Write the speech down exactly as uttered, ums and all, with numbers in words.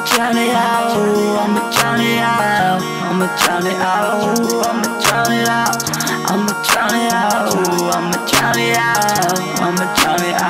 drown it out, I'ma drown it out, I'ma drown it out, I'ma drown it out, I'ma drown it out, I'ma drown it out, I'ma drown it out.